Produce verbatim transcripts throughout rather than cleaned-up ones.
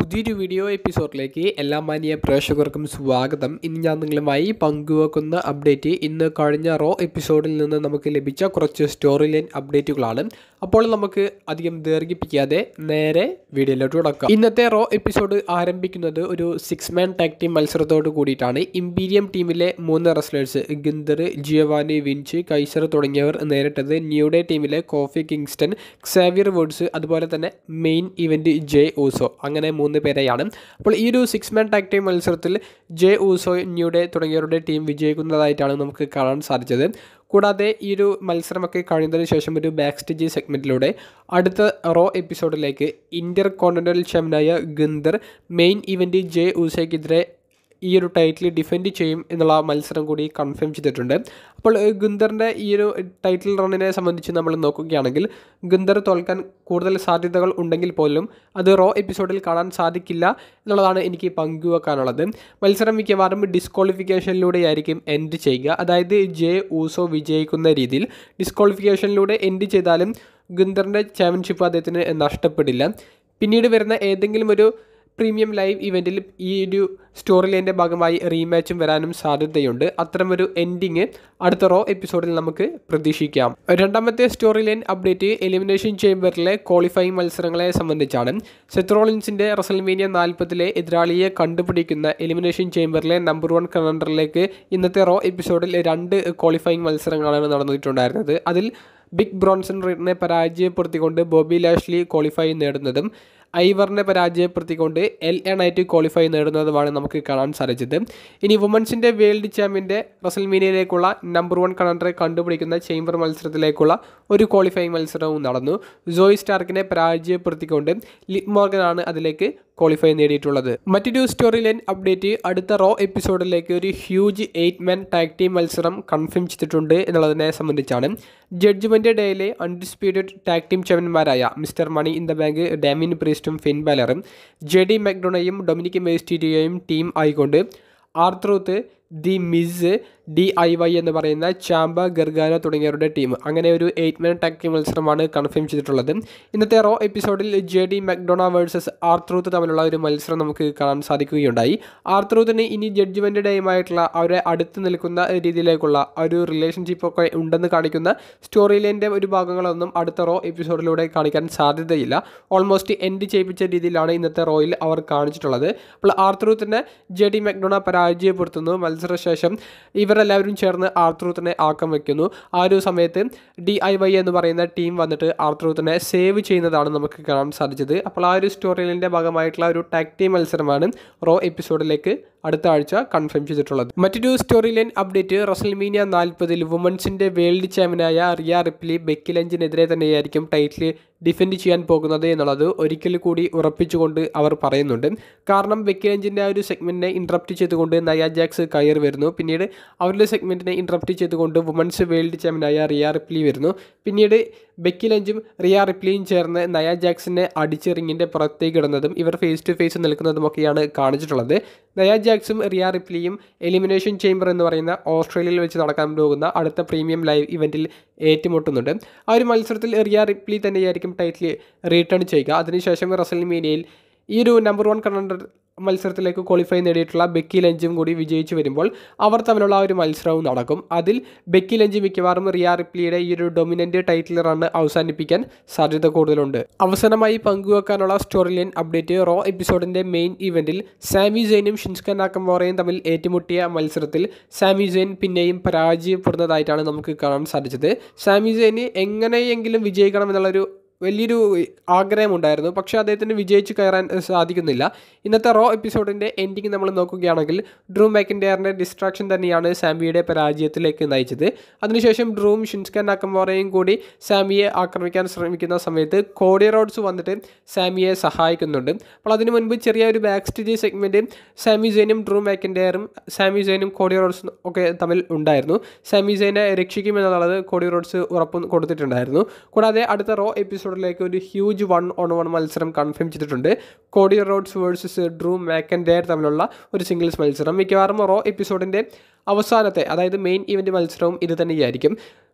പുതിയൊരു വീഡിയോ എപ്പിസോഡിലേക്ക് എല്ലാ മാന്യ പ്രേക്ഷകർക്കും സ്വാഗതം. ഇന്ന് ഞാൻ നിങ്ങളുമായി പങ്കുവെക്കുന്ന അപ്ഡേറ്റ് ഇന്ന് കഴിഞ്ഞ റോ എപ്പിസോഡിൽ നിന്ന് നമുക്ക് ലഭിച്ച കുറച്ച് സ്റ്റോറി ലൈൻ അപ്ഡേറ്റുകളാണ്. അപ്പോൾ നമുക്ക് അധികം ദീർഘിപ്പിക്കാതെ നേരെ വീഡിയോയിലോട്ട് തുടക്കാം. ഇന്നത്തെ റോ എപ്പിസോഡ് ആരംഭിക്കുന്നത് ഒരു സിക്സ് മാൻ ടാഗ് ടീം മത്സരത്തോട് കൂടിയിട്ടാണ്. ഇംപീരിയം ടീമിലെ മൂന്ന് wrestlers Gunther, Giovanni Vinci, Kaiser തുടങ്ങിയവർ നേരിട്ടത് ന്യൂ ഡേ ടീമിലെ കോഫി കിങ്സ്റ്റൺ, ക്സാവിയർ വുഡ്സ്, അതുപോലെ തന്നെ മെയിൻ ഇവന്റ് ജെ ഊസോ. അങ്ങനെ മൂന്ന് പേരെയാണ്. അപ്പോൾ ഈ ഒരു സിക്സ് മാൻ ടാഗ് ടീം മത്സരത്തിൽ ജെ ഊസോ, ന്യൂ ഡേ തുടങ്ങിയവരുടെ ടീം വിജയിക്കുന്നതായിട്ടാണ് നമുക്ക് കാണാൻ സാധിച്ചത്. കൂടാതെ ഈ ഒരു മത്സരമൊക്കെ കഴിഞ്ഞതിന് ശേഷം ഒരു ബാക്ക് സ്റ്റേജ് സെഗ്മെൻറ്റിലൂടെ അടുത്ത റോ എപ്പിസോഡിലേക്ക് ഇന്റർ കോണ്ടിനെന്റൽ ചാമ്പ്യനായ ഗിന്ദർ മെയിൻ ഇവന്റ് ജെ ഊസോയ്ക്കെതിരെ ഈ ഒരു ടൈറ്റിൽ ഡിഫെൻഡ് ചെയ്യും എന്നുള്ള മത്സരം കൂടി കൺഫേം ചെയ്തിട്ടുണ്ട്. അപ്പോൾ ഗുന്ദറിൻ്റെ ഈ ഒരു ടൈറ്റിൽ റണ്ണിനെ സംബന്ധിച്ച് നമ്മൾ നോക്കുകയാണെങ്കിൽ ഗുന്ദർ തോൽക്കാൻ കൂടുതൽ സാധ്യതകൾ ഉണ്ടെങ്കിൽ പോലും അത് റോ എപ്പിസോഡിൽ കാണാൻ സാധിക്കില്ല എന്നുള്ളതാണ് എനിക്ക് പങ്കുവെക്കാനുള്ളത്. മത്സരം മിക്കവാറും ഡിസ്ക്വാളിഫിക്കേഷനിലൂടെയായിരിക്കും എൻഡ് ചെയ്യുക. അതായത് ജെ ഊസോ വിജയിക്കുന്ന രീതിയിൽ ഡിസ്ക്വാളിഫിക്കേഷനിലൂടെ എൻഡ് ചെയ്താലും ഗുന്ദറിൻ്റെ ചാമ്പ്യൻഷിപ്പ് അദ്ദേഹത്തിന് നഷ്ടപ്പെടില്ല. പിന്നീട് വരുന്ന ഏതെങ്കിലും ഒരു പ്രീമിയം ലൈവ് ഇവൻറ്റിൽ ഈ ഒരു സ്റ്റോറി ലൈൻ്റെ ഭാഗമായി റീമാച്ചും വരാനും സാധ്യതയുണ്ട്. അത്തരമൊരു എൻഡിങ് അടുത്ത റോ എപ്പിസോഡിൽ നമുക്ക് പ്രതീക്ഷിക്കാം. രണ്ടാമത്തെ സ്റ്റോറി ലൈൻ അപ്ഡേറ്റ് എലിമിനേഷൻ ചേംബറിലെ ക്വാളിഫയിങ് മത്സരങ്ങളെ സംബന്ധിച്ചാണ്. സെത്ത് റോളിൻസിൻ്റെ റസൽമേനിയ നാൽപ്പതിലെ എതിരാളിയെ കണ്ടുപിടിക്കുന്ന എലിമിനേഷൻ ചേംബറിലെ നമ്പർ വൺ കണ്ടറിലേക്ക് ഇന്നത്തെ റോ എപ്പിസോഡിൽ രണ്ട് ക്വാളിഫയിങ് മത്സരങ്ങളാണ് നടന്നിട്ടുണ്ടായിരുന്നത്. അതിൽ ബിഗ് ബ്രോൺസൺ റീഡിനെ പരാജയപ്പെടുത്തിക്കൊണ്ട് ബോബി ലാഷ്ലി ക്വാളിഫൈ നേടുന്നതും ഐവറിനെ പരാജയപ്പെടുത്തിക്കൊണ്ട് എൽ എ നൈറ്റ് ക്വാളിഫൈ നേടുന്നതുമാണ് നമുക്ക് കാണാൻ സാധിച്ചത്. ഇനി വുമൻസിൻ്റെ വേൾഡ് ചാമ്പ്യൻ്റെ റസൽമേനിയയിലേക്കുള്ള നമ്പർ വൺ കണ്ടറെ കണ്ടുപിടിക്കുന്ന ചേംബർ മത്സരത്തിലേക്കുള്ള ഒരു ക്വാളിഫൈങ് മത്സരവും നടന്നു. സോയി സ്റ്റാർക്കിനെ പരാജയപ്പെടുത്തിക്കൊണ്ട് ലിവ് മോർഗനാണ് അതിലേക്ക് ക്വാളിഫൈ നേടിയിട്ടുള്ളത്. മറ്റൊരു സ്റ്റോറി ലൈൻ അപ്ഡേറ്റ് അടുത്ത റോ എപ്പിസോഡിലേക്ക് ഒരു huge eight man tag team മത്സരം കൺഫേം ചെയ്തിട്ടുണ്ട് എന്നുള്ളതിനെ സംബന്ധിച്ചാണ്. ജഡ്ജ്മെന്റ് ഡേയിലെ അൺഡിസ്പ്യൂട്ടഡ് ടാഗ് ടീം ചാമ്പ്യന്മാരായ mister money in the bank Damian പ്രീസ്റ്റും ഫിൻ ബാലറും ജെ ഡി മെക്ഡോണയും ഡൊമിനിക് മെയ്സ്റ്റീരിയോയും ടീം ആയിക്കൊണ്ട് R Truth, the Miz, D I Y എന്ന് പറയുന്ന ചാമ്പ, ഗർഗാനോ തുടങ്ങിയവരുടെ ടീം, അങ്ങനെ ഒരു എയ്റ്റ് മാൻ ടാഗ് ടീം മത്സരമാണ് കൺഫേം ചെയ്തിട്ടുള്ളത്. ഇന്നത്തെ റോ എപ്പിസോഡിൽ ജെ ഡി മെക്ഡോണ വേഴ്സസ് ആർത്രൂത്ത് തമ്മിലുള്ള ഒരു മത്സരം നമുക്ക് കാണാൻ സാധിക്കുകയുണ്ടായി. ആർത്രൂത്തിന് ഇനി ജഡ്ജ്മെന്റ് ഡേയുമായിട്ടുള്ള അവരെ അടുത്ത് നിൽക്കുന്ന രീതിയിലേക്കുള്ള ഒരു റിലേഷൻഷിപ്പ് ഒക്കെ ഉണ്ടെന്ന് കാണിക്കുന്ന സ്റ്റോറി ലൈൻ്റെ ഒരു ഭാഗങ്ങളൊന്നും അടുത്ത റോ എപ്പിസോഡിലൂടെ കാണിക്കാൻ സാധ്യതയില്ല. ഓൾമോസ്റ്റ് എൻഡ് ചെയ്യിപ്പിച്ച രീതിയിലാണ് ഇന്നത്തെ റോയിൽ അവർ കാണിച്ചിട്ടുള്ളത്. അപ്പോൾ ആർത്രൂത്തിനെ ജെ ഡി മെക്ഡോണ പരാജയപ്പെടുത്തുന്നു. മത്സരശേഷം ഇവരെല്ലാവരും ചേർന്ന് ആർത്രൂത്തിനെ ആക്കം വയ്ക്കുന്നു. ആ ഒരു സമയത്ത് ഡി ഐ വൈ എന്ന് പറയുന്ന ടീം വന്നിട്ട് ആർത്രൂത്തിനെ സേവ് ചെയ്യുന്നതാണ് നമുക്ക് കാണാൻ സാധിച്ചത്. അപ്പോൾ ആ ഒരു സ്റ്റോറി ലൈനിൻ്റെ ഭാഗമായിട്ടുള്ള ഒരു ടാഗ് ടീം മത്സരമാണ് റോ എപ്പിസോഡിലേക്ക് അടുത്ത ആഴ്ച കൺഫേം ചെയ്തിട്ടുള്ളത്. മറ്റൊരു സ്റ്റോറി ലൈൻ അപ്ഡേറ്റ് റസൽമേനിയ നാൽപ്പതിൽ വുമൻസിൻ്റെ വേൾഡ് ചാമ്പ്യനായ റിയ റിപ്ലി ബെക്കി ലഞ്ചിനെതിരെ തന്നെയായിരിക്കും ടൈറ്റിൽ ഡിഫെൻഡ് ചെയ്യാൻ പോകുന്നത് എന്നുള്ളത് ഒരിക്കൽ കൂടി ഉറപ്പിച്ചുകൊണ്ട് അവർ പറയുന്നുണ്ട്. കാരണം ബെക്കി ലഞ്ചിൻ്റെ ആ ഒരു സെഗ്മെൻറ്റിനെ ഇൻട്രപ്റ്റ് ചെയ്തുകൊണ്ട് നയ ജാക്സ് കയറി വരുന്നു. പിന്നീട് അവരുടെ സെഗ്മെൻറ്റിനെ ഇൻട്രപ്റ്റ് ചെയ്തുകൊണ്ട് വുമൻസ് വേൾഡ് ചാമ്പ്യനായ റിയ റിപ്ലി വരുന്നു. പിന്നീട് ബെക്കി ലഞ്ചും റിയ റിപ്ലിയും ചേർന്ന് നയ ജാക്സിനെ അടിച്ച് റിങ്ങിൻ്റെ പുറത്തേക്ക് ഇടുന്നതും ഇവർ ഫേസ് ടു ഫേസ് നിൽക്കുന്നതുമൊക്കെയാണ് കാണിച്ചിട്ടുള്ളത്. നയ ജാക്സും റിയ റിപ്ലിയും എലിമിനേഷൻ ചേംബർ എന്ന് പറയുന്ന ഓസ്ട്രേലിയയിൽ വെച്ച് നടക്കാൻ പോകുന്ന അടുത്ത പ്രീമിയം ലൈവ് ഇവൻറ്റിൽ ഏറ്റുമുട്ടുന്നുണ്ട്. ആ ഒരു മത്സരത്തിൽ റിയ റിപ്ലി തന്നെയായിരിക്കും ടൈറ്റിൽ റീടേൺ ചെയ്യുക. അതിനുശേഷം റസൽമേനിയയിൽ ഈ ഒരു നമ്പർ വൺ കണ്ടർ മത്സരത്തിലേക്ക് ക്വാളിഫൈ നേടിയിട്ടുള്ള ബെക്കി ലഞ്ചും കൂടി വിജയിച്ചു വരുമ്പോൾ അവർ തമ്മിലുള്ള ഒരു മത്സരവും നടക്കും. അതിൽ ബെക്കി ലഞ്ച് മിക്കവാറും റിയ റിപ്ലിയുടെ ഈ ഒരു ഡൊമിനൻ്റ് ടൈറ്റിൽ റണ്ണ് അവസാനിപ്പിക്കാൻ സാധ്യത കൂടുതലുണ്ട്. അവസാനമായി പങ്കുവെക്കാനുള്ള സ്റ്റോറി ലൈൻ അപ്ഡേറ്റ് റോ എപ്പിസോഡിൻ്റെ മെയിൻ ഇവൻറ്റിൽ സാമി സെയിനും ഷിൻസ്ക നാക്കമോറയും തമ്മിൽ ഏറ്റുമുട്ടിയ മത്സരത്തിൽ സാമി സെയിൻ പിന്നെയും പരാജയപ്പെടുന്നതായിട്ടാണ് നമുക്ക് കാണാൻ സാധിച്ചത്. സാമി സെയിന് എങ്ങനെയെങ്കിലും വിജയിക്കണമെന്നുള്ളൊരു വലിയൊരു ആഗ്രഹമുണ്ടായിരുന്നു. പക്ഷേ അദ്ദേഹത്തിന് വിജയിച്ച് കയറാൻ സാധിക്കുന്നില്ല. ഇന്നത്തെ റോ എപ്പിസോഡിൻ്റെ എൻഡിങ് നമ്മൾ നോക്കുകയാണെങ്കിൽ ഡ്രൂ മാക്കിൻഡയറിൻ്റെ ഡിസ്ട്രാക്ഷൻ തന്നെയാണ് സാമിയുടെ പരാജയത്തിലേക്ക് നയിച്ചത്. അതിനുശേഷം ഡ്രൂവും ഷിൻസ്ക നാക്കമോറയും കൂടി സാമിയെ ആക്രമിക്കാൻ ശ്രമിക്കുന്ന സമയത്ത് കോഡി റോഡ്സ് വന്നിട്ട് സാമിയെ സഹായിക്കുന്നുണ്ട്. അപ്പോൾ അതിനു മുൻപ് ചെറിയ ഒരു ബാക്ക് സ്റ്റേജ് സെഗ്മെൻറ്റ് സാമി സെയിനും ഡ്രൂ മാക്കിൻഡയറും സാമി സെയിനും കോഡി റോഡ്സും ഒക്കെ തമ്മിൽ ഉണ്ടായിരുന്നു. സാമി സെയിനെ രക്ഷിക്കുമെന്നുള്ളത് കോഡി റോഡ്സ് ഉറപ്പ് കൊടുത്തിട്ടുണ്ടായിരുന്നു. കൂടാതെ അടുത്ത റോ എപ്പിസോഡ് ിലേക്ക് ഒരു ഹ്യൂജ് വൺ ഓൺ വൺ മത്സരം കൺഫേം ചെയ്തിട്ടുണ്ട്. Cody Rhodes versus Drew McIntyre തമ്മിലുള്ള ഒരു സിംഗിൾസ് മത്സരം. മിക്കവാറും റോ എപ്പിസോഡിൻ്റെ അവസാനത്തെ, അതായത് മെയിൻ ഇവൻറ്റ് മത്സരവും ഇത് തന്നെയായിരിക്കും.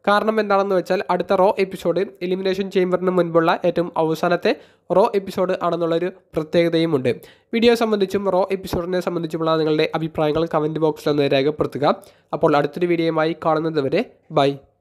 കാരണം എന്താണെന്ന് വെച്ചാൽ അടുത്ത റോ എപ്പിസോഡ് എലിമിനേഷൻ ചേംബറിന് മുൻപുള്ള ഏറ്റവും അവസാനത്തെ റോ എപ്പിസോഡ് ആണെന്നുള്ളൊരു പ്രത്യേകതയുമുണ്ട്. വീഡിയോ സംബന്ധിച്ചും റോ എപ്പിസോഡിനെ സംബന്ധിച്ചുമുള്ള നിങ്ങളുടെ അഭിപ്രായങ്ങൾ കമൻറ്റ് ബോക്സിൽ ഒന്ന് രേഖപ്പെടുത്തുക. അപ്പോൾ അടുത്തൊരു വീഡിയോയുമായി കാണുന്നത് വരെ ബൈ.